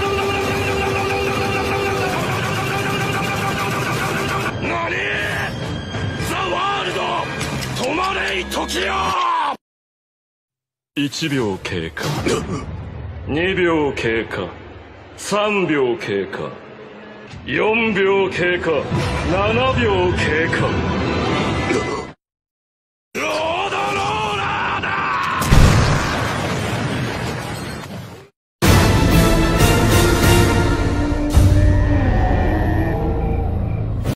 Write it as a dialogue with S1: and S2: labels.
S1: 何？ザ・ワールド止まれい時よ。1秒経過、2秒経過、3秒経過、4秒経過、7秒経過。